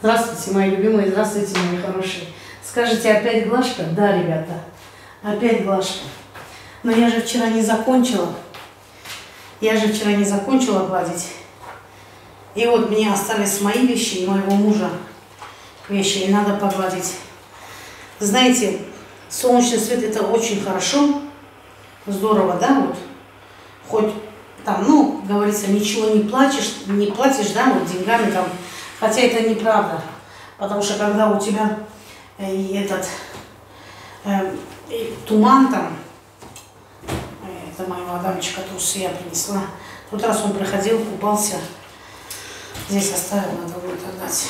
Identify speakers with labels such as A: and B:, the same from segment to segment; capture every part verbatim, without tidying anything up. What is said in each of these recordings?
A: Здравствуйте, мои любимые, здравствуйте, мои хорошие. Скажите, опять глажка? Да, ребята, опять глажка. Но я же вчера не закончила. Я же вчера не закончила гладить. И вот мне остались мои вещи и моего мужа вещи, и надо погладить. Знаете, солнечный свет — это очень хорошо, здорово, да, вот. Хоть там, ну, говорится, ничего не платишь, не платишь, да, вот деньгами там. Хотя это неправда, потому что когда у тебя э, этот э, э, туман там, э, это моя мадамочка трусы я принесла, тот раз он приходил, купался, здесь оставил, надо будет отдать.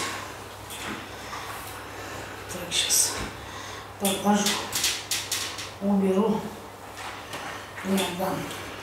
A: Так, сейчас положу, уберу и отдам.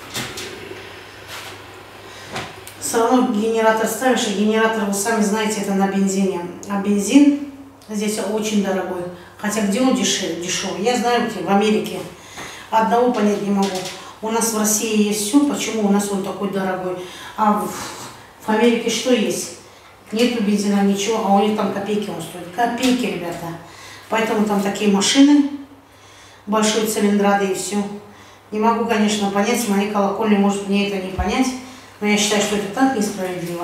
A: Все равно генератор ставишь, и генератор, вы сами знаете, это на бензине. А бензин здесь очень дорогой. Хотя где он дешевый? дешевый? Я знаю, где, в Америке. Одного понять не могу. У нас в России есть все, почему у нас он такой дорогой. А в, в Америке что есть? Нету бензина, ничего, а у них там копейки он стоит. Копейки, ребята. Поэтому там такие машины, большой цилиндрады и все. Не могу, конечно, понять, с моей колокольни, может, мне это не понять. Но я считаю, что это так несправедливо.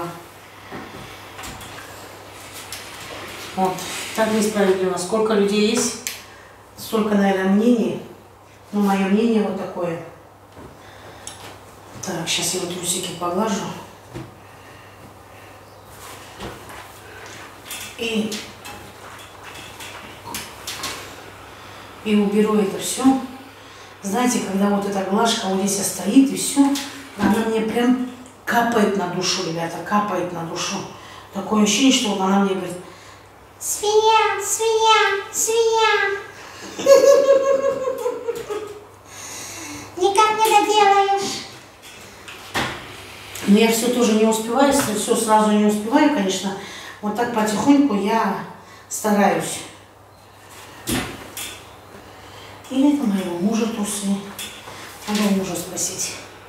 A: Вот, так несправедливо. Сколько людей есть, столько, наверное, мнений. Но мое мнение вот такое. Так, сейчас я вот трусики поглажу. И, и уберу это все. Знаете, когда вот эта глажка вот здесь стоит и все, она мне прям капает на душу, ребята, капает на душу. Такое ощущение, что вот она мне говорит: свинья, свинья, свинья. Никак не доделаешь. Но я все тоже не успеваю, все сразу не успеваю, конечно. Вот так потихоньку я стараюсь. Или это моего мужа трусы. Надо у мужа спросить.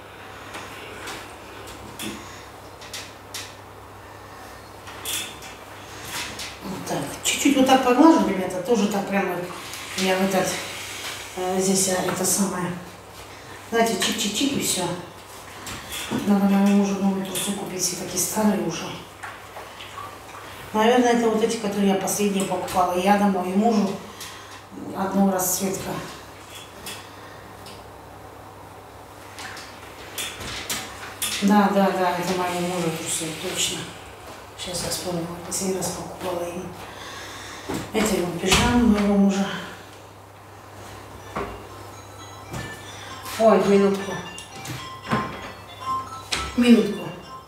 A: Так, чуть-чуть вот так поглажу, ребята, тоже так прямо я в этот, э, здесь это самое, знаете, чик-чик-чик и все. Надо моему мужу новые трусы купить, все такие старые уже. Наверное, это вот эти, которые я последние покупала. Я домой и мужу одну расцветка. Да, да, да, это моему мужу трусы, точно. Сейчас я вспомнила, последний раз покупала им. Это его пижамы моего мужа. Ой, минутку. Минутку.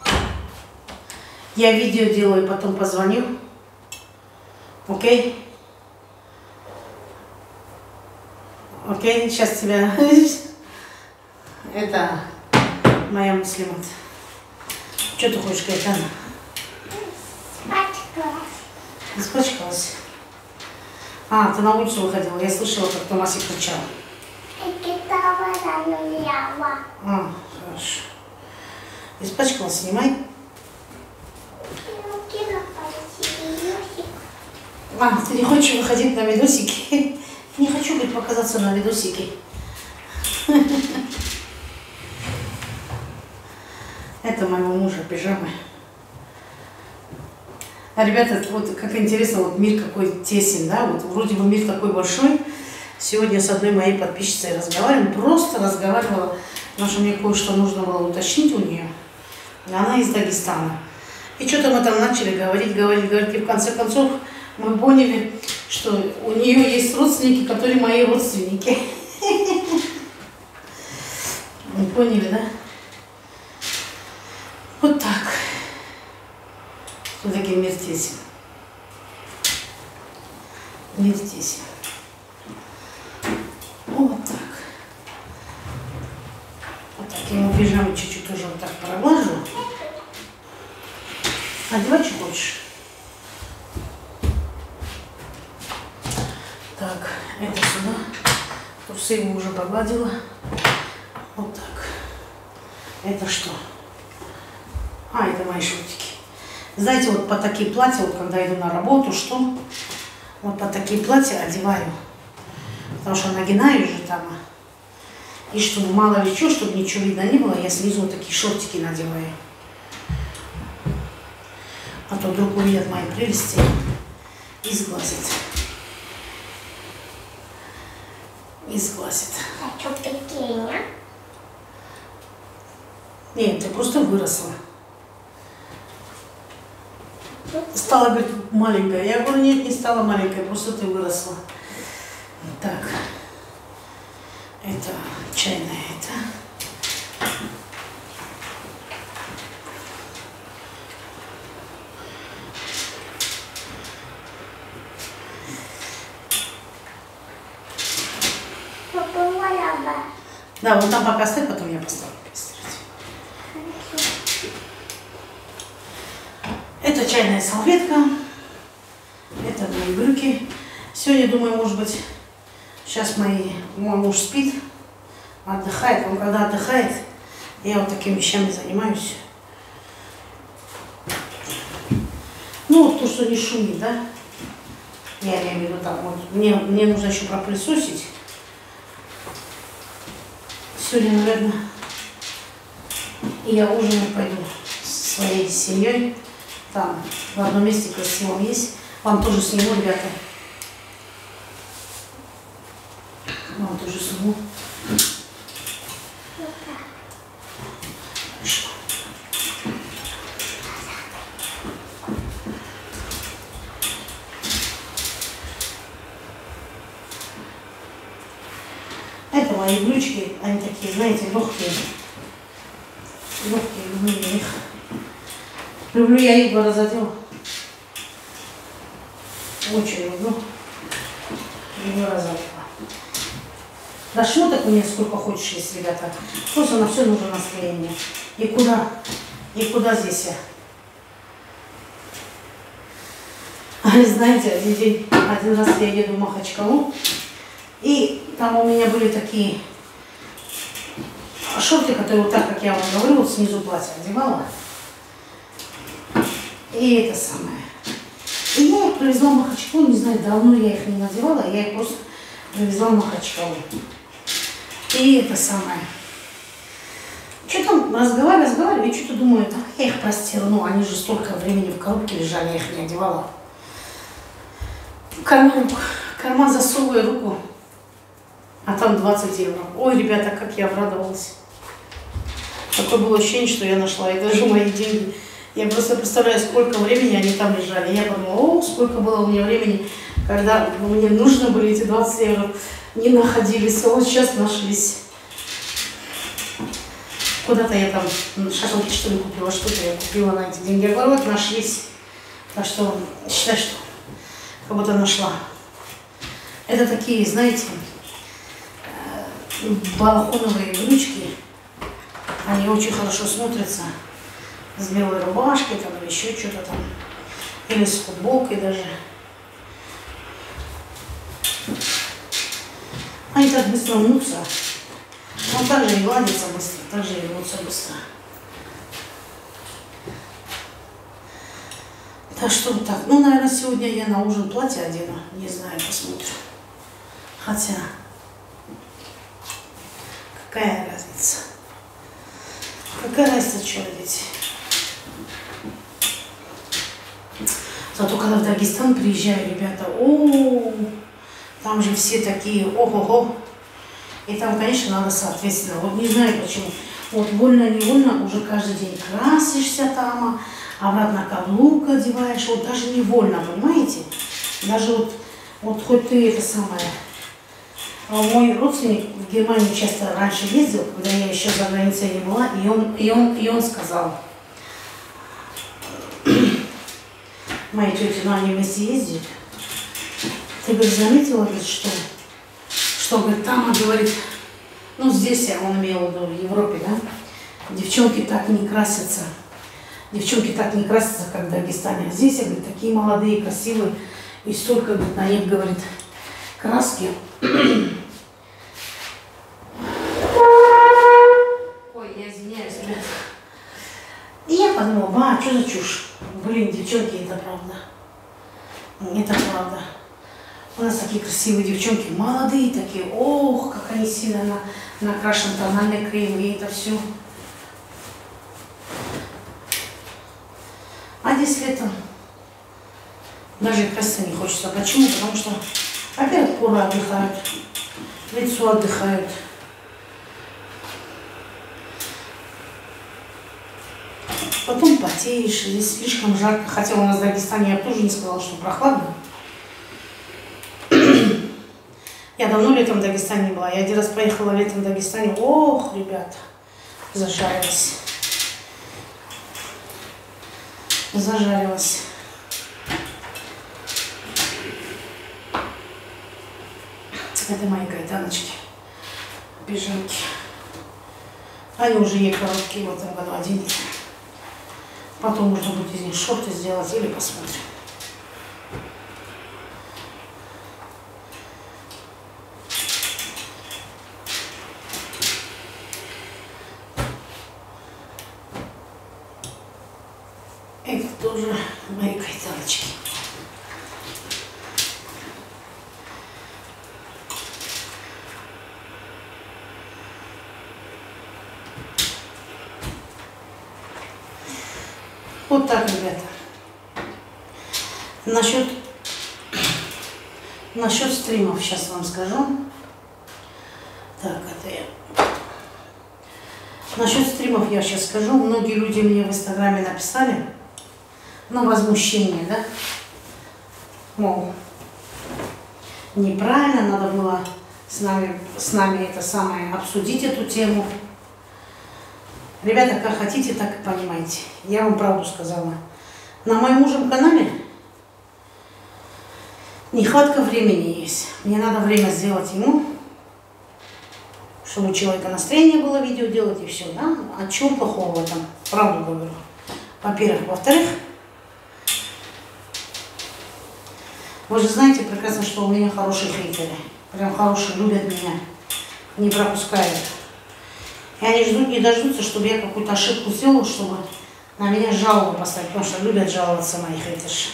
A: Я видео делаю, потом позвоню. Окей? Окей, сейчас тебя... Это моя муслимат. Что ты хочешь, Кайтана? Испачкалась. А, ты на улицу выходила. Я слышала, как Томасик кричал. А, хорошо. Испачкалась, снимай. А, ты не хочешь выходить на видосики? Не хочу, говорит, показаться на видосике. Это моего мужа пижамы. А, ребята, вот как интересно, вот мир какой тесен, да, вот вроде бы мир такой большой. Сегодня с одной моей подписчицей разговаривала, просто разговаривала, потому что мне кое-что нужно было уточнить у нее. Она из Дагестана. И что-то мы там начали говорить, говорить, говорить, и в конце концов мы поняли, что у нее есть родственники, которые мои родственники. Вы поняли, да? Вот так. Все-таки мир тесен. Мир тесен. Вот так. Вот так. Я ему пижаму чуть-чуть тоже вот так проглажу. Одевай, что хочешь. Так, это сюда. Трусы ему уже погладила. Вот так. Это что? А, это мои шортики. Знаете, вот по такие платья, вот когда иду на работу, что? Вот по такие платья одеваю. Потому что нагинаю же там. И чтобы мало ли что, чтобы ничего видно не было, я снизу вот такие шортики надеваю. А то вдруг увидят мои прелести и сглазит. И сглазит.
B: А что пекиня?
A: Нет, ты просто выросла. Стала, говорит, маленькая. Я говорю, нет, не стала маленькая, просто ты выросла. Так. Это чайная, это. Да, вот там пока стоит, потом я поставлю постирать. Это чайная салфетка. Это мои брюки. Сегодня, думаю, может быть, сейчас мои, мой муж спит, отдыхает. Он когда отдыхает, я вот такими вещами занимаюсь. Ну, вот то, что не шумит, да? Я имею в виду там, вот, мне, мне нужно еще пропылесосить. Сегодня, наверное, я ужинать пойду со своей семьей. Там в одном месте красивом есть. Вам тоже сниму, ребята. Вам тоже сниму. Хорошо. Это мои брючки, они такие, знаете, легкие. Легкие, люблю я их. Люблю я их разодел. Очень люблю. Люблю разодела. Да шмоток у меня сколько хочешь есть, ребята. Просто на все нужно настроение. И куда? И куда здесь я? А знаете, один день, один раз я еду в Махачкалу. И там у меня были такие шорты, которые вот так, как я вам говорю, вот снизу платье одевала. И это самое. И я их привезла в Махачкалу, не знаю, давно я их не надевала, я их просто привезла в Махачкалу. И это самое. Что там, разговариваю, разговариваю, и что-то думаю, так, я их простила, ну, они же столько времени в коробке лежали, я их не одевала. В карман, в карман засовываю руку. А там двадцать евро. Ой, ребята, как я обрадовалась. Такое было ощущение, что я нашла. И даже мои деньги. Я просто представляю, сколько времени они там лежали. Я подумала, о, сколько было у меня времени, когда мне нужны были эти двадцать евро. Не находились. А вот сейчас нашлись. Куда-то я там шашлыки, что ли, купила. Что-то я купила на эти деньги. Я говорю, вот нашлись. Так что считай, что как будто нашла. Это такие, знаете, балахоновые брючки, они очень хорошо смотрятся с белой рубашкой там, или еще что-то там, или с футболкой даже. Они так быстро мнутся, но также и гладятся быстро, также и мнутся быстро. Так что вот так. Ну, наверное, сегодня я на ужин платье одену, не знаю, посмотрим. Хотя... Какая разница? Какая разница, что родить? Зато когда в Дагестан приезжаю, ребята, о, там же все такие, ого-го. И там, конечно, надо соответственно. Вот не знаю почему. Вот вольно-невольно уже каждый день красишься там, обратно каблук одеваешь. Вот даже невольно, понимаете? Даже вот, вот хоть ты это самое... Мой родственник в Германию часто раньше ездил, когда я еще за границей не была, и он, и он, и он сказал, моей тете, ну они вместе ездят, ты, говорит, заметила, говорит, что, что, говорит, там, говорит, ну здесь, он имел в виду, в Европе, да, девчонки так не красятся, девчонки так не красятся, как в Дагестане, а здесь, говорит, такие молодые, красивые, и столько, говорит, на них, говорит, краски. Ой, я извиняюсь, ребят. И я подумала, ба, А, что за чушь? Блин, девчонки, это правда. Это правда. У нас такие красивые девчонки, молодые такие. Ох, как они сильно на, накрашены, тональный крем, и это все. А здесь летом даже краситься не хочется. Почему? Потому что опять кожа отдыхают, лицо отдыхает. Потом потеешь, здесь слишком жарко. Хотя у нас в Дагестане, я тоже не сказала, что прохладно. Я давно летом в Дагестане не была. Я один раз поехала летом в Дагестане. Ох, ребята, зажарилась. Зажарилась. Это мои кайданочки, пижамки. Они уже ей короткие в этом году оденут. Потом можно будет из них шорты сделать или посмотрим. Это тоже мои кайданочки. Вот так, ребята. Насчет, насчет стримов сейчас вам скажу. Так, это я. Насчет стримов я сейчас скажу. Многие люди мне в Инстаграме написали, ну, возмущение, да? Мол, неправильно, надо было с нами, с нами это самое обсудить эту тему. Ребята, как хотите, так и понимаете. Я вам правду сказала. На моем мужем канале нехватка времени есть. Мне надо время сделать ему, чтобы у человека настроение было видео делать и все, да? А чего плохого в этом? Правду говорю. Во-первых. Во-вторых, вы же знаете прекрасно, что у меня хорошие хейтеры. Прям хорошие, любят меня. Не пропускают. И они ждут, не дождутся, чтобы я какую-то ошибку сделала, чтобы на меня жалобу поставить, потому что любят жаловаться мои хейтерши.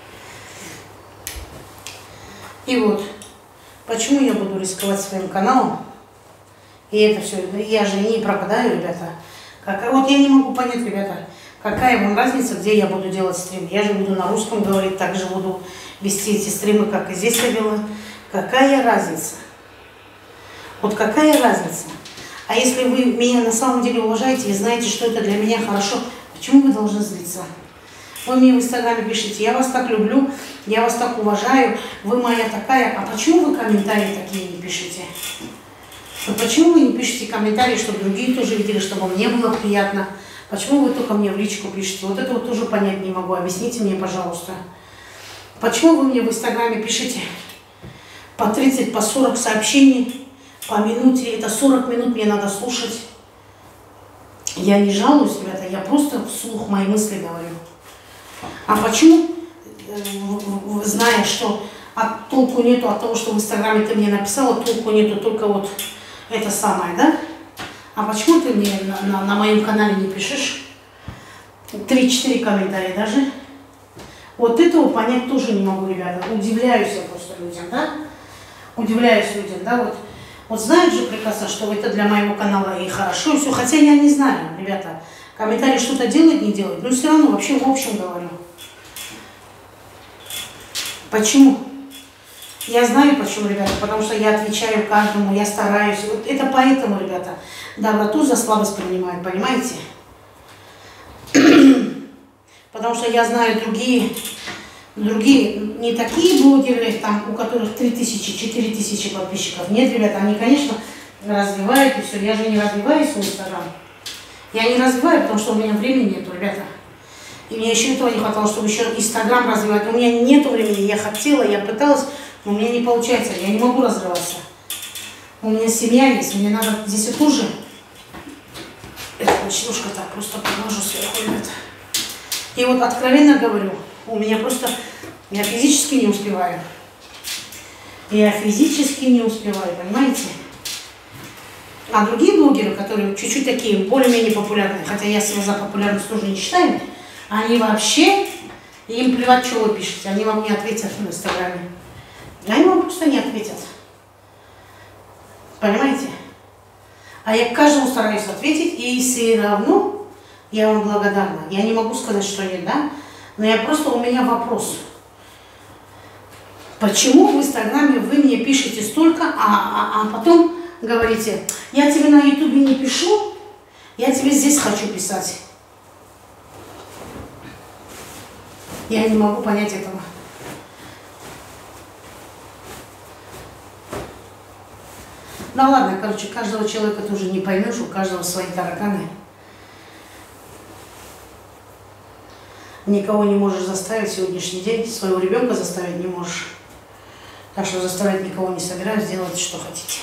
A: И вот, почему я буду рисковать своим каналом? И это все, я же не пропадаю, ребята. Как, вот я не могу понять, ребята, какая вам разница, где я буду делать стрим. Я же буду на русском говорить, также буду вести эти стримы, как и здесь я вела. Какая разница? Вот какая разница? А если вы меня на самом деле уважаете и знаете, что это для меня хорошо, почему вы должны злиться? Вы мне в Инстаграме пишете, я вас так люблю, я вас так уважаю, вы моя такая. А почему вы комментарии такие не пишете? Вот почему вы не пишете комментарии, чтобы другие тоже видели, чтобы мне было приятно? Почему вы только мне в личку пишете? Вот это вот тоже понять не могу. Объясните мне, пожалуйста. Почему вы мне в Инстаграме пишете по тридцать, по сорок сообщений? По минуте, это сорок минут мне надо слушать. Я не жалуюсь, ребята, я просто вслух мои мысли говорю. А почему, зная, что от толку нету от того, что в Инстаграме ты мне написала, толку нету только вот это самое, да? А почему ты мне на, на, на моем канале не пишешь? три-четыре комментария даже. Вот этого понять тоже не могу, ребята. Удивляюсь я просто людям, да? Удивляюсь людям, да, вот. Вот знают же прекрасно, что это для моего канала и хорошо, и все. Хотя я не знаю, ребята, комментарии что-то делать, не делать, но все равно вообще в общем говорю. Почему? Я знаю почему, ребята, потому что я отвечаю каждому, я стараюсь. Вот это поэтому, ребята, доброту за слабость принимают, понимаете? Потому что я знаю другие... Другие, не такие блогеры, там, у которых три тысячи, четыре тысячи подписчиков. Нет, ребята, они, конечно, развивают и все. Я же не развиваюсь в Инстаграм. Я не развиваю, потому что у меня времени нету, ребята. И мне еще этого не хватало, чтобы еще Инстаграм развивать. У меня нету времени. Я хотела, я пыталась, но у меня не получается. Я не могу развиваться. У меня семья есть, мне надо здесь и тоже. Это ночнушка так просто положу сверху, ребята. И вот откровенно говорю, у меня просто, я физически не успеваю. Я физически не успеваю, понимаете? А другие блогеры, которые чуть-чуть такие, более-менее популярные, хотя я себя за популярность тоже не считаю, Они вообще, им плевать, что вы пишете, они вам не ответят в Инстаграме. Они вам просто не ответят. Понимаете? А я каждому стараюсь ответить, и все равно я вам благодарна. Я не могу сказать, что нет, да? Но я просто, у меня вопрос. Почему в Инстаграме вы мне пишете столько, а, а, а потом говорите, я тебе на Ютубе не пишу, я тебе здесь хочу писать. Я не могу понять этого. Да ладно, короче, каждого человека тоже не поймешь, у каждого свои тараканы. Никого не можешь заставить в сегодняшний день, своего ребенка заставить не можешь. Так что заставлять никого не собираюсь, делайте, что хотите.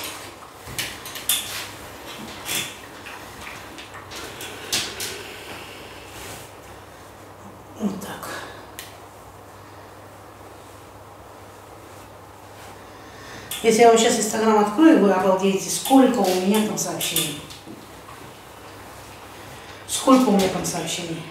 A: Вот так. Если я вам сейчас Инстаграм открою, вы обалдеете, сколько у меня там сообщений. Сколько у меня там сообщений.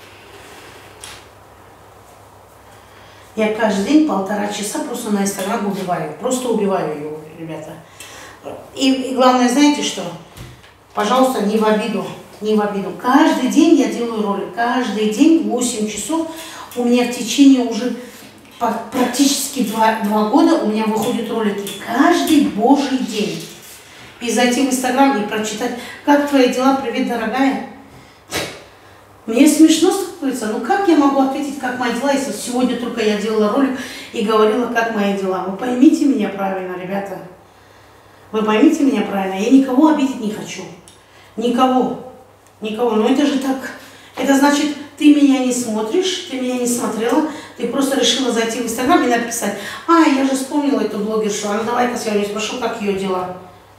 A: Я каждый день полтора часа просто на Инстаграм убиваю. Просто убиваю его, ребята. И, и главное, знаете что? Пожалуйста, не в обиду. Не в обиду. Каждый день я делаю ролик. Каждый день восемь часов. У меня в течение уже практически два, два года у меня выходят ролики. Каждый божий день. И зайти в Инстаграм и прочитать, как твои дела, привет, дорогая. Мне смешно становится, ну как я могу ответить, как мои дела, если сегодня только я делала ролик и говорила, как мои дела. Вы поймите меня правильно, ребята. Вы поймите меня правильно. Я никого обидеть не хочу. Никого. Никого. Но это же так. Это значит, ты меня не смотришь, ты меня не смотрела, ты просто решила зайти в Инстаграм и написать, а, я же вспомнила эту блогершу, а ну давай-ка сегодня спрошу, как ее дела.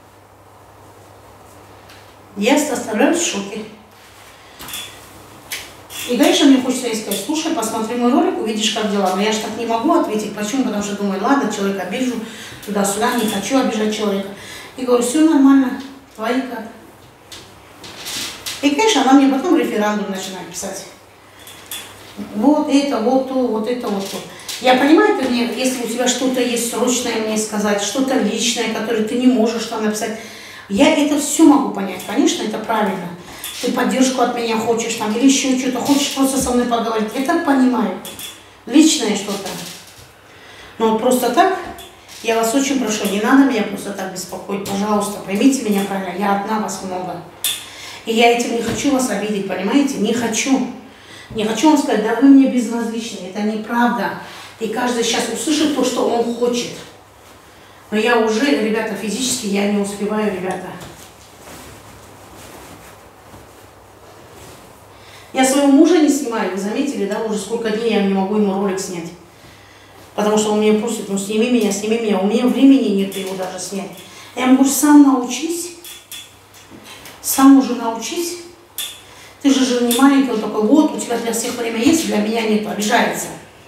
A: Я оставляюсь в шоке. И дальше мне хочется ей сказать, слушай, посмотри мой ролик, увидишь, как дела. Но я же так не могу ответить. Почему? Потому что думаю, ладно, человека обижу, туда-сюда, не хочу обижать человека. И говорю, все нормально, твои как. И, конечно, она мне потом референдум начинает писать. Вот это, вот то, вот это, вот то. Я понимаю, ты мне, если у тебя что-то есть срочное мне сказать, что-то личное, которое ты не можешь там написать, я это все могу понять. Конечно, это правильно. Ты поддержку от меня хочешь там, или еще что-то, хочешь просто со мной поговорить. Я так понимаю. Личное что-то. Но вот просто так, я вас очень прошу, не надо меня просто так беспокоить, пожалуйста, поймите меня правильно, я одна, вас много. И я этим не хочу вас обидеть, понимаете? Не хочу. Не хочу вам сказать, да вы мне безразличны, это неправда. И каждый сейчас услышит то, что он хочет. Но я уже, ребята, физически я не успеваю, ребята. Я своего мужа не снимаю, вы заметили, да, уже сколько дней я не могу ему ролик снять. Потому что он меня просит, ну сними меня, сними меня, у меня времени нет его даже снять. Я ему говорю, сам научись, сам уже научись. Ты же, же не маленький, он такой, вот, у тебя для всех время есть, для меня нет, обижается.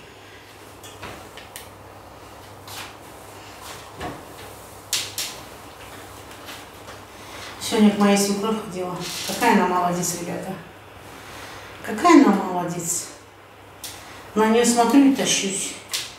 A: Сегодня к моей свекровь ходила. Какая она молодец, ребята. Какая она молодец. На нее смотрю и тащусь.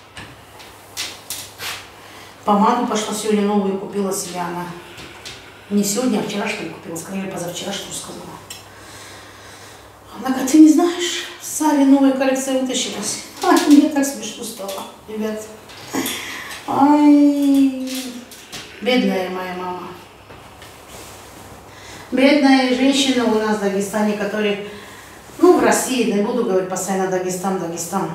A: Помаду пошла сегодня новую купила себе она. Не сегодня, а вчера что ли купила. Скорее позавчера что сказала. Она говорит, ты не знаешь, в Саре новая коллекция вытащилась. Ай, мне так смешно стало, ребят. Ай, бедная моя мама. Бедная женщина у нас в Дагестане, которые, ну, в России, не буду говорить постоянно Дагестан, Дагестан.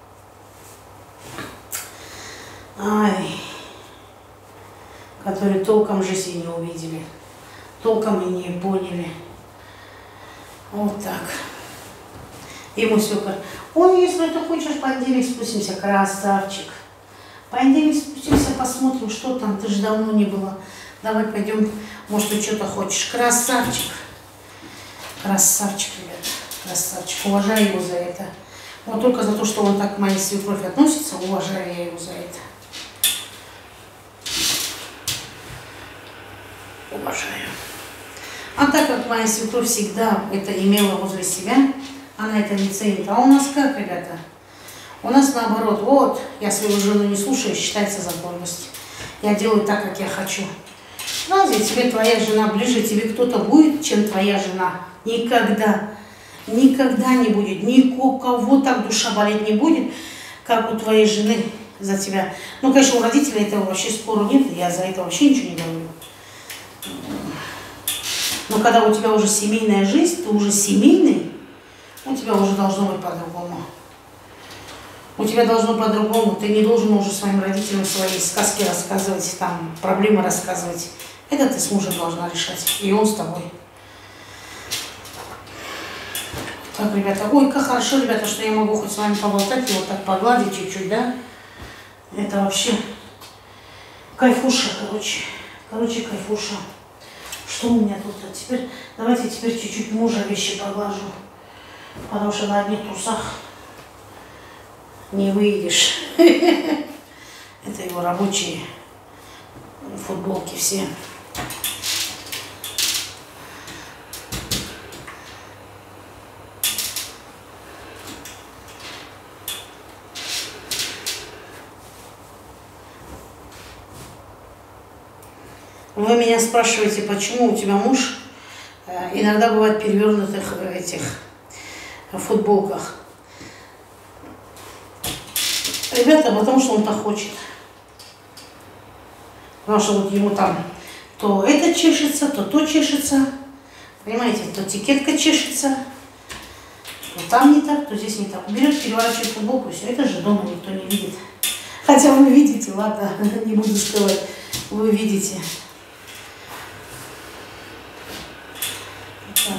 A: Ай, которые толком жизни не увидели, толком и не поняли. Вот так. И мой свекор, ой, если ты хочешь, в понедельник спустимся, красавчик. В понедельник спустимся, посмотрим, что там, ты же давно не была. Давай пойдем, может, ты что-то хочешь. Красавчик. Красавчик, ребят, красавчик. Уважаю его за это. Вот только за то, что он так к моей свекрови относится, уважаю я его за это. Уважаю. А так как моя свекровь всегда это имела возле себя, она это не ценит. А у нас как, ребята? У нас наоборот. Вот, я свою жену не слушаю, считается за гордость. Я делаю так, как я хочу. Разве тебе твоя жена ближе, тебе кто-то будет, чем твоя жена? Никогда. Никогда не будет. Ни у кого так душа болеть не будет, как у твоей жены за тебя. Ну, конечно, у родителей этого вообще спору нет, я за это вообще ничего не говорю. Но когда у тебя уже семейная жизнь, ты уже семейный, у тебя уже должно быть по-другому. У тебя должно по-другому. Ты не должен уже своим родителям свои сказки рассказывать, там, проблемы рассказывать. Это ты с мужем должна решать. И он с тобой. Так, ребята. Ой, как хорошо, ребята, что я могу хоть с вами поболтать и вот так погладить чуть-чуть, да? Это вообще кайфуша, короче. Короче, кайфуша. Что у меня тут? А теперь, давайте теперь чуть-чуть мужа вещи поглажу. Потому что на одних трусах не выйдешь. Это его рабочие футболки все. Вы меня спрашиваете, почему у тебя муж э, иногда бывает в перевернутых э, этих э, футболках. Ребята, потому что он так хочет. Потому что вот ему там то это чешется, то то чешется. Понимаете, то этикетка чешется. То там не так, то здесь не так. Берет, переворачивает футболку, все. Это же дома никто не видит. Хотя вы видите, ладно, не буду скрывать. Вы видите. Так.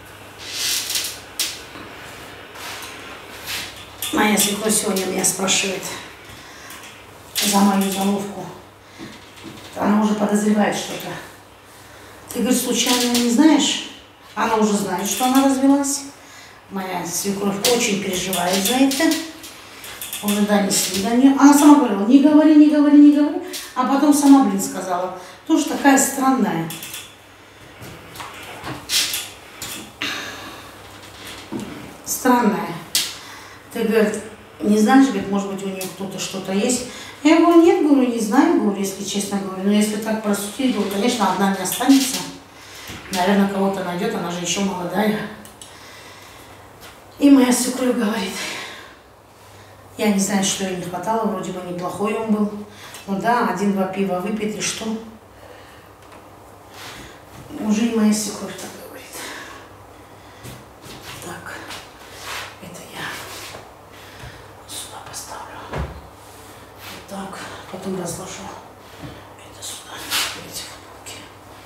A: Моя свекровь сегодня меня спрашивает за мою заловку. Она уже подозревает что-то. Ты, говорит, случайно не знаешь? Она уже знает, что она развелась. Моя свекровь очень переживает за это. Уже донесли до нее. Она сама говорила, не говори, не говори, не говори. А потом сама, блин, сказала. Тоже такая странная. Странная. Ты, говорит, не знаешь, говорит, может быть, у нее кто-то что-то есть. Я говорю, нет, говорю, не знаю, говорю, если честно говорю. Но если так просудить, говорю, конечно, одна не останется. Наверное, кого-то найдет, она же еще молодая. И моя свекровь говорит, я не знаю, что ей не хватало, вроде бы неплохой он был. Ну да, один-два пива выпить и что? Уже и моя свекровь так говорит. Так, это я сюда поставлю. Вот так, потом разложу. Это сюда, эти футболки.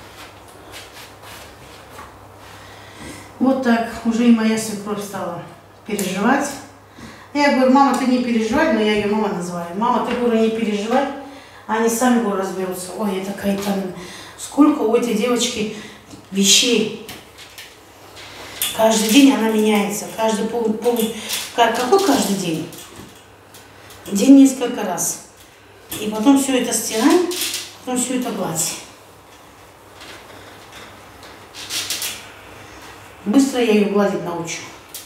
A: Вот так, уже и моя свекровь стала переживать. Я говорю, мама, ты не переживай, но я ее мама называю. Мама, ты, говорю, не переживай, они сами, говорю, разберутся. Ой, это какая-то... Сколько у этой девочки вещей. Каждый день она меняется. Каждый пол... пол... Какой каждый день? День несколько раз. И потом все это стираем, потом все это гладь. Быстро я ее гладить научу.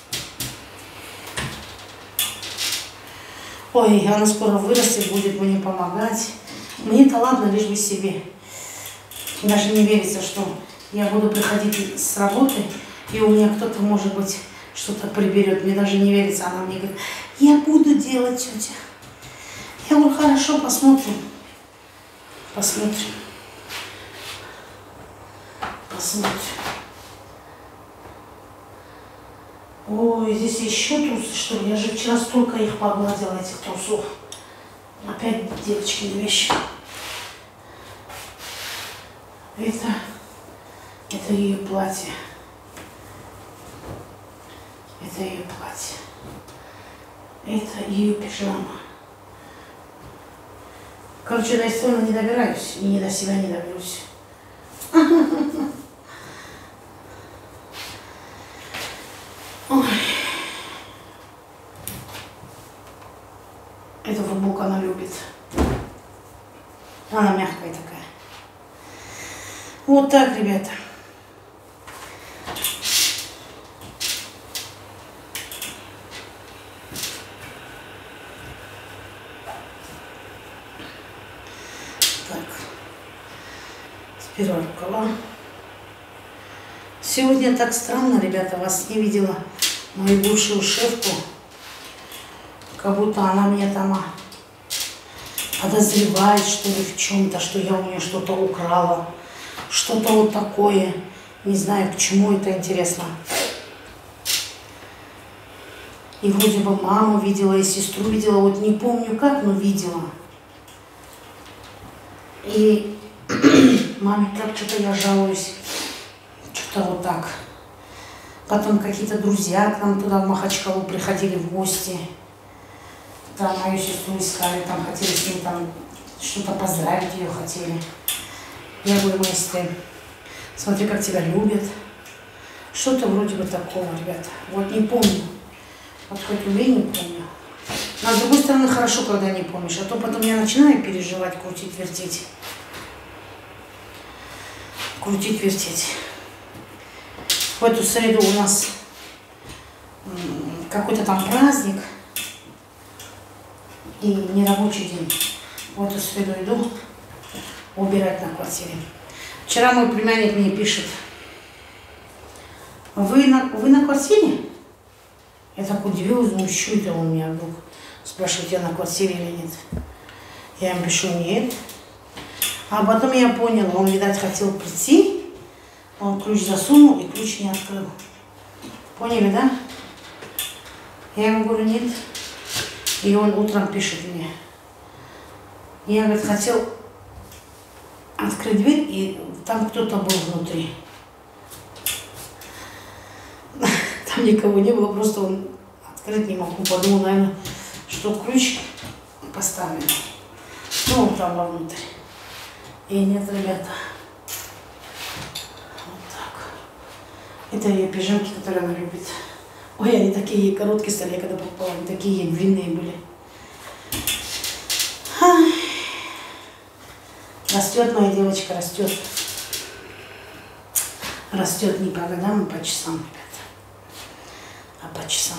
A: Ой, она скоро вырастет, будет мне помогать. Мне-то ладно, лишь бы себе. Даже не верится, что я буду приходить с работы, и у меня кто-то, может быть, что-то приберет. Мне даже не верится. Она мне говорит, я буду делать, тетя. Я говорю, хорошо, посмотрим. Посмотрим. Посмотрим. Ой, здесь еще трусы, что ли? Я же вчера столько их погладила, этих трусов. Опять девочкины вещи. Это, это ее платье. Это ее платье. Это ее пижама. Короче, до Эстона не добираюсь. И ни до себя не доберусь. Ой. Эту футболку она любит. Она мягкая такая. Вот так, ребята. Так. С первого рукава. Сегодня так странно, ребята, вас не видела. Мою бывшую шефку. Как будто она меня там подозревает, что ли, в чем-то, что я у нее что-то украла. Что-то вот такое. Не знаю, к чему это интересно. И вроде бы маму видела, и сестру видела. Вот не помню как, но видела. И маме как что-то я жалуюсь. Что-то вот так. Потом какие-то друзья к нам туда в Махачкалу приходили в гости. Там мою сестру искали, там хотели с ней там что-то поздравить ее хотели. Я говорю, Мэйсты, смотри, как тебя любят. Что-то вроде бы такого, ребята. Вот не помню. Вот хоть убей, не помню. Но с другой стороны, хорошо, когда не помнишь. А то потом я начинаю переживать, крутить, вертеть. Крутить, вертеть. В эту среду у нас какой-то там праздник. И нерабочий день. В эту среду иду убирать на квартире. Вчера мой племянник мне пишет: Вы на, вы на квартире? Я так удивилась, думаю, что это он меня вдруг спрашивает, я на квартире или нет. Я ему пишу, нет. А потом я поняла, он, видать, хотел прийти, он ключ засунул и ключ не открыл. Поняли, да? Я ему говорю, нет. И он утром пишет мне. Я, говорит, хотел открыть дверь, и там кто-то был внутри. Там никого не было, просто он открыть не мог. Подумал, наверное, что ключ поставлен. Ну, он там вовнутрь. И нет, ребята. Вот так. Это ее пижамки, которые она любит. Ой, они такие короткие стали, когда попала, они такие длинные были. Ай. Растет моя девочка, растет. Растет не по годам, а по часам, ребята. А по часам.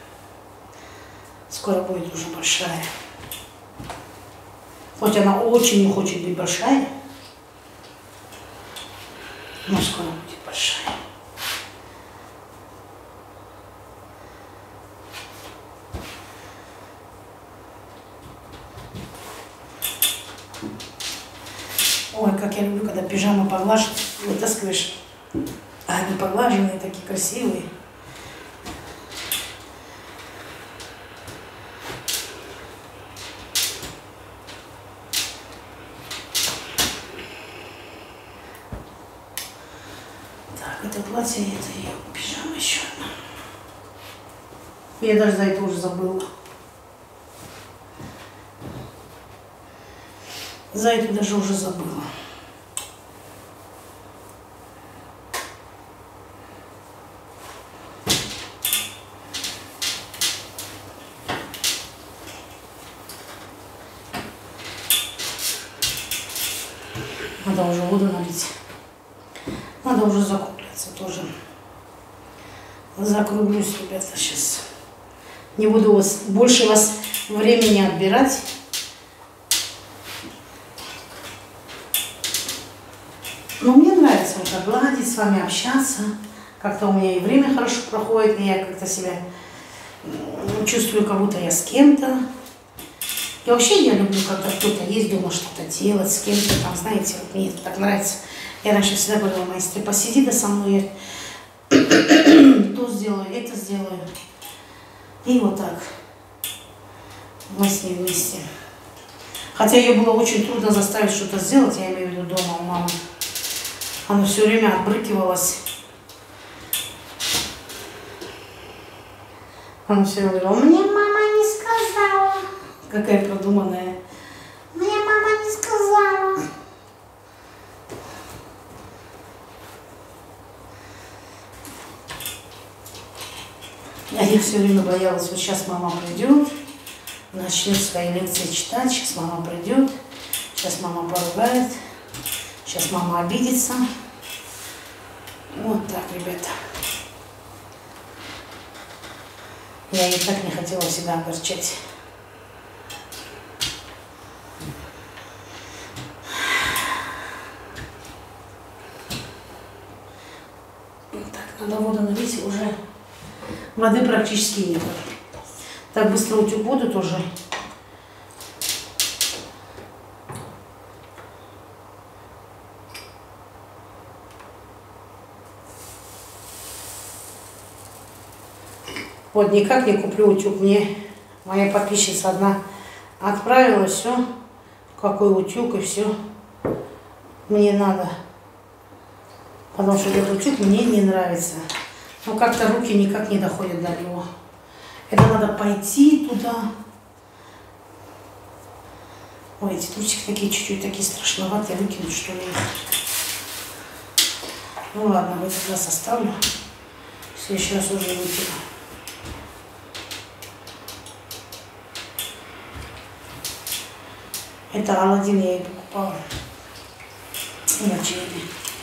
A: Скоро будет уже большая. Хоть она очень не хочет быть большая, но скоро будет большая. Ой, как я люблю, когда пижамы поглажены, вытаскиваешь, а они поглаженные, такие красивые. Так, это платье, это ее пижама еще одна. Я даже за это уже забыла. За это даже уже забыла. Надо уже воду налить. Надо уже закругляться тоже. Закруглюсь, ребята, сейчас. Не буду вас, больше вас времени отбирать. Но мне нравится вот так гладить, с вами общаться. Как-то у меня и время хорошо проходит, и я как-то себя чувствую, как будто я с кем-то. И вообще я люблю, когда кто-то есть дома, что-то делать с кем-то. Там, знаете, вот мне это так нравится. Я раньше всегда говорила, Мэйсты, посиди да со мной, я то сделаю, это сделаю. И вот так мы с ней вместе. Хотя ее было очень трудно заставить что-то сделать, я имею в виду дома у мамы. Она все время отбрыкивалась. Она все время говорила, мне мама не сказала. Какая продуманная. Мне мама не сказала. А я все время боялась, вот сейчас мама придет, начнет свои лекции читать, сейчас мама придет, сейчас мама поругает. Сейчас мама обидится. Вот так, ребята. Я и так не хотела себя огорчать. Надо воду налить, уже воды практически нет. Так быстро утюг воду тоже. Вот никак не куплю утюг. Мне моя подписчица одна отправила все, какой утюг и все мне надо. Потому что этот утюг мне не нравится. Но как-то руки никак не доходят до него. Это надо пойти туда. Ой, эти трусики такие чуть-чуть такие страшноватые. Выкинуть что ли? Ну ладно, в этот раз оставлю. В следующий раз уже выкину. Это Аладдин я и покупала. На чайне.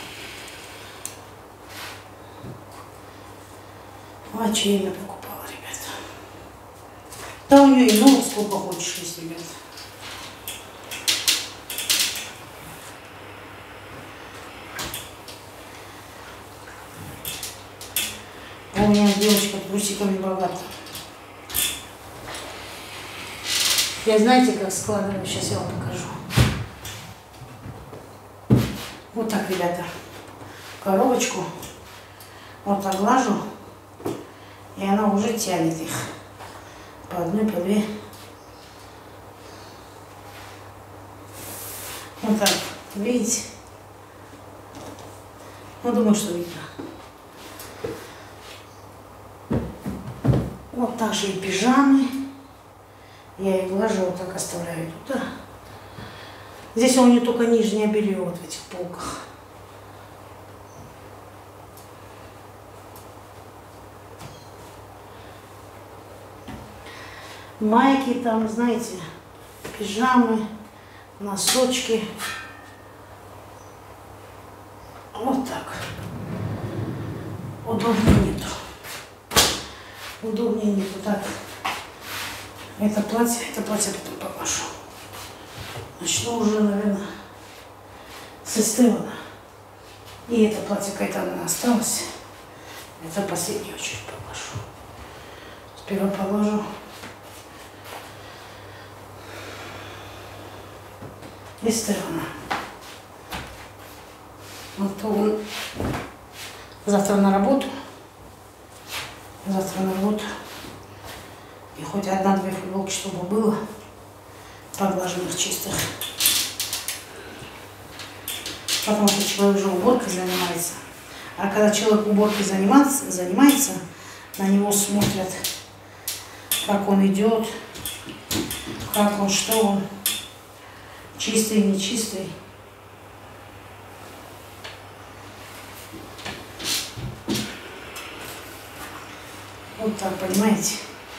A: А чайно покупала, ребята. Да у нее и ног сколько хочешь есть, ребята. А у меня девочка трусиками богата. Я знаете, как складываю? Сейчас я вам покажу. Вот так, ребята. Коробочку. Вот так глажу. И она уже тянет их. По одной, по две. Вот так. Видите? Ну, думаю, что видно. Вот так же и пижамы. Я их глажу, вот так оставляю туда. Здесь у нее только нижнее белье вот в этих полках. Майки там, знаете, пижамы, носочки. Вот так. Удобнее нету. Удобнее нету. Так. Это платье, это платье потом покажу. Начну уже, наверное, с Эстевана. И это платье Кайтана осталось. Это последнюю очередь положу. Сперва положу. Эстевана. Вот он завтра на работу. Завтра на работу. И хоть одна-две футболки, чтобы было, поглаженных, чистых. Потому что человек уже уборкой занимается. А когда человек уборкой занимается, занимается, на него смотрят, как он идет, как он, что он, чистый, нечистый. Вот так, понимаете?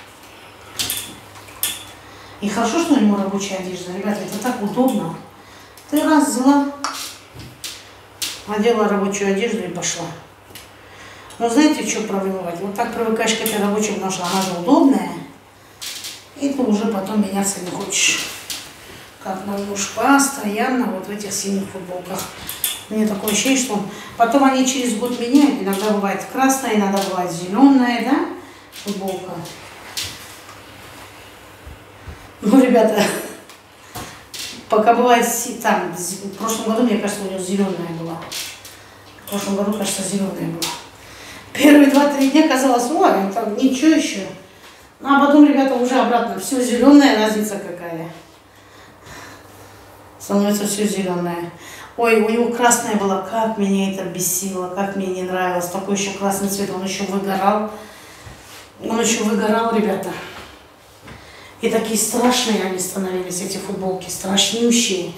A: И хорошо, что у него рабочая одежда. Ребята, это так удобно. Ты раз взяла, одела рабочую одежду и пошла. Но знаете, в чем проблема? Вот так привыкаешь к этой рабочей, потому что она же удобная. И ты уже потом меняться не хочешь. Как мой муж постоянно вот в этих синих футболках. Мне такое ощущение, что он... Потом они через год меняют. Иногда бывает красная, иногда бывает зеленая, да, футболка. Ну, ребята, пока бывает там, в прошлом году, мне кажется, у него зеленая была. В прошлом году, кажется, зеленая была. Первые два-три дня казалось, ой, там ничего еще. Ну, а потом, ребята, уже обратно, все зеленая, разница какая. Становится все зеленое. Ой, у него красная была, как меня это бесило, как мне не нравилось. Такой еще красный цвет, он еще выгорал. Он еще выгорал, ребята. И такие страшные они становились, эти футболки, страшнющие.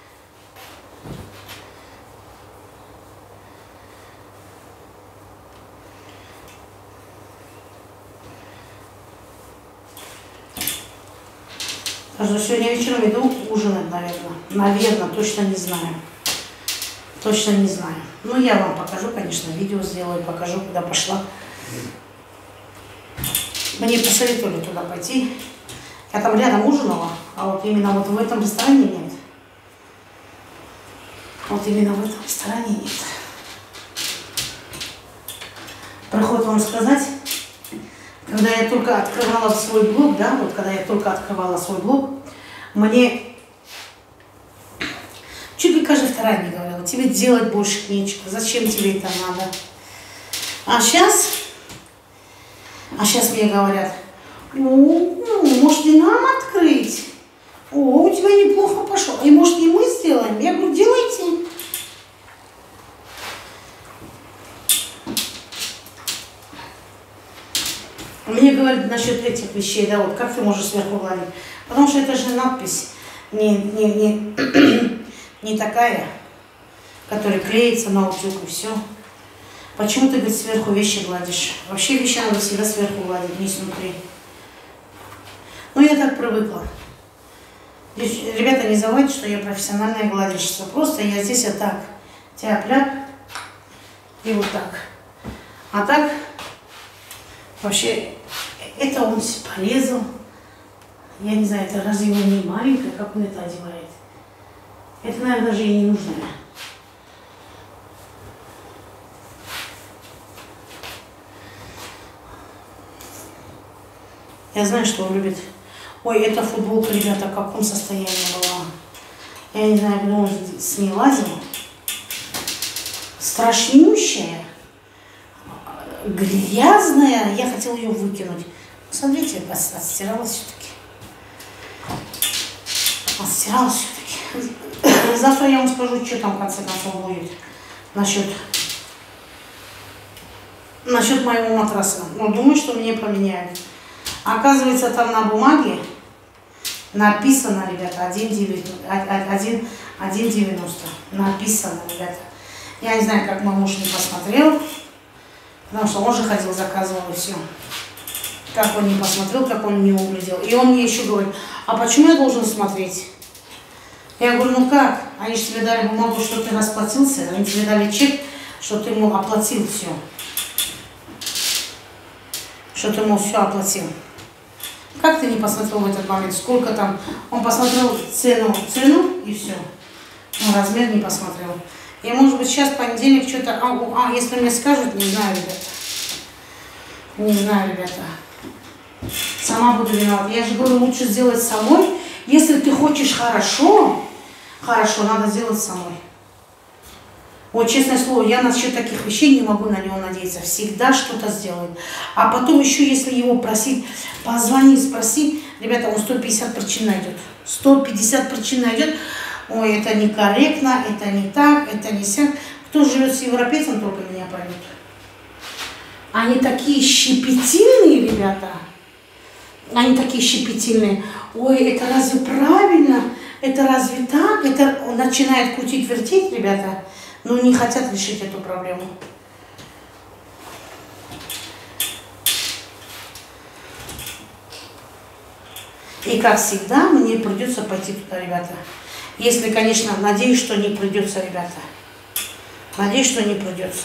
A: Так что сегодня вечером иду ужинать, наверное. Наверное, точно не знаю. Точно не знаю. Ну, я вам покажу, конечно, видео сделаю, покажу, куда пошла. Мне посоветовали туда пойти. Я там рядом ужинала, а вот именно вот в этом ресторане нет. Вот именно в этом ресторане нет. Проход вам сказать, когда я только открывала свой блог, да, вот когда я только открывала свой блог, мне чуть ли каждая вторая мне говорила, тебе делать больше нечего, зачем тебе это надо. А сейчас, а сейчас мне говорят, ну, может и нам открыть? О, у тебя неплохо пошло. И может и мы сделаем? Я говорю, делайте. Мне говорят насчет этих вещей, да, вот как ты можешь сверху гладить? Потому что это же надпись не, не, не, не такая, которая клеится на утюг и все. Почему ты, говорит, сверху вещи гладишь? Вообще вещи надо всегда сверху гладить, не снутри. Ну, я так привыкла. Ребята, не забывайте, что я профессиональная гладильщица. Просто я здесь вот так тяп-ляп и вот так. А так, вообще, это он порезал. Я не знаю, это разве его не маленькое, как он это одевает? Это, наверное, даже и не нужно. Я знаю, что он любит. Ой, эта футболка, ребята, в каком состоянии была. Я не знаю, где он с ней лазил. Страшнющая. Грязная. Я хотела ее выкинуть. Смотрите, отстиралась все-таки. Отстиралась все-таки. Завтра я вам скажу, что там в конце концов будет. Насчет, насчет моего матраса. Но думаю, что мне поменяют. Оказывается, там на бумаге написано, ребята, один девяносто. Написано, ребята. Я не знаю, как мой муж не посмотрел, потому что он же ходил, заказывал и все. Как он не посмотрел, как он не углядел. И он мне еще говорит, а почему я должен смотреть? Я говорю, ну как? Они же тебе дали бумагу, что ты расплатился, они тебе дали чек, что ты ему оплатил все. Что ты ему все оплатил. Как ты не посмотрел в этот момент, сколько там? Он посмотрел цену, цену и все. Он размер не посмотрел. И может быть сейчас понедельник что-то, а, а если мне скажут, не знаю, ребята. Не знаю, ребята. Сама буду виновата. Я же говорю, лучше сделать самой. Если ты хочешь хорошо, хорошо, надо сделать самой. Вот, честное слово, я насчет таких вещей не могу на него надеяться. Всегда что-то сделает. А потом еще, если его просить, позвони, спроси, ребята, он сто пятьдесят причин найдет. сто пятьдесят причин найдет. Ой, это некорректно, это не так, это не сяк. Кто живет с европейцем, только меня поймет. Они такие щепетильные, ребята. Они такие щепетильные. Ой, это разве правильно? Это разве так? Это он начинает крутить, вертеть, ребята. Но не хотят решить эту проблему. И как всегда, мне придется пойти туда, ребята. Если, конечно, надеюсь, что не придется, ребята. Надеюсь, что не придется.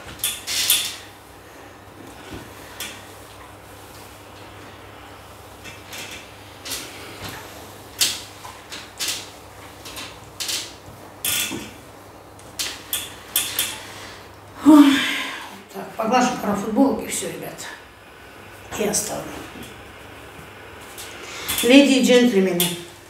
A: Так, поглажу пару футболок и все, ребята. И оставлю. Леди и джентльмены.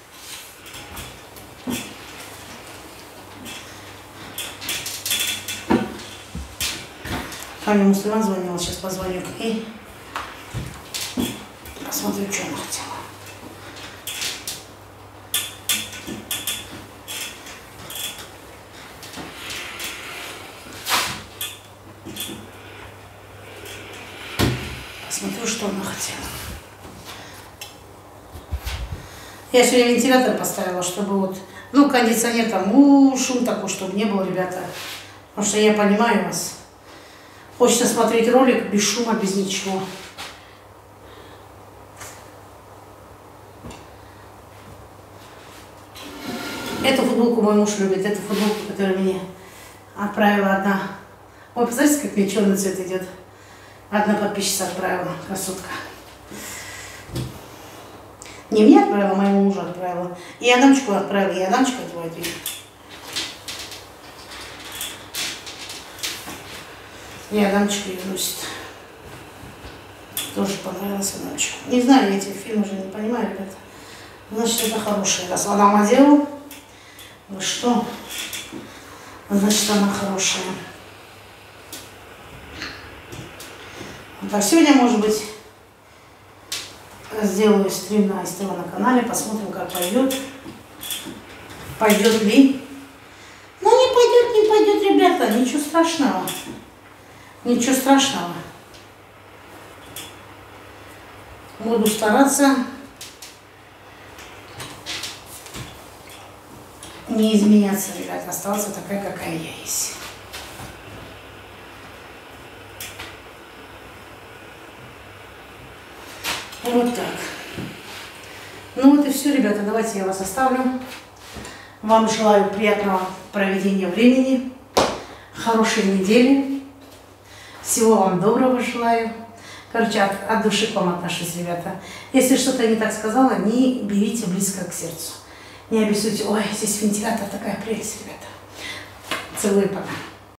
A: Таня Муслиман звонила, сейчас позвоню к ней. Посмотрю, что она хотела. Посмотрю, что она хотела. Я сегодня вентилятор поставила, чтобы вот, ну, кондиционер там, у, шум такой, чтобы не было, ребята. Потому что я понимаю вас. Хочется смотреть ролик без шума, без ничего. Эту футболку мой муж любит. Эту футболку, которую мне отправила одна. Ой, посмотрите, как мне черный цвет идет. Одна подписчица отправила. Красотка. Не мне отправила, а моему мужу отправила. И Адамчику отправила. И Адамчик одевает. И Адамчик ее носит. Тоже понравился ночью. Не знаю, я эти фильмы же не понимаю, ребята. Значит, это хорошая. Раз она модела, вы что? Значит, она хорошая. Так, сегодня, может быть, сделаю стрим на СТВ на канале, посмотрим, как пойдет. Пойдет ли? Ну, не пойдет, не пойдет, ребята, ничего страшного. Ничего страшного. Буду стараться не изменяться, ребята, оставаться такая, какая я есть. Вот так. Ну вот и все, ребята, давайте я вас оставлю. Вам желаю приятного проведения времени, хорошей недели. Всего вам доброго желаю. Короче, от, от души к вам отношусь, ребята. Если что-то не так сказала, не берите близко к сердцу. Не обессудьте. Ой, здесь вентилятор, такая прелесть, ребята. Целую, пока.